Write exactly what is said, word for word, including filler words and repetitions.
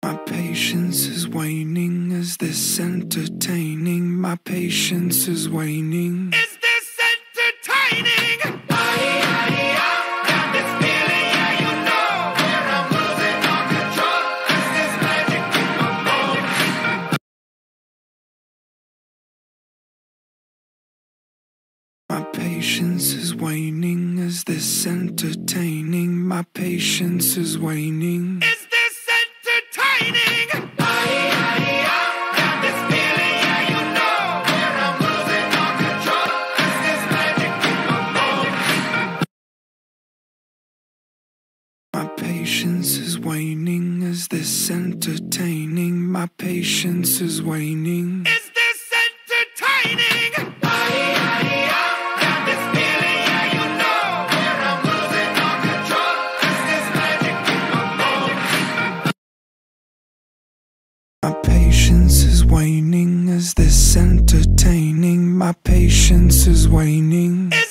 My patience is waning. Is this entertaining? My patience is waning. Is this entertaining? Got this feeling, yeah, you know, where I'm losing all control. Is this magic in my bones? My patience is waning. Is this entertaining? My patience is waning. Is this entertaining? Got this feeling, yeah, you know, where I'm losing all control. Is this magic in my bones? My patience is waning. Is this entertaining? My patience is waning. Is this entertaining? Got this feeling, yeah, you know, where I'm losing all control. Is this magic in my bones? My patience is waning. Is this entertaining? My patience is waning.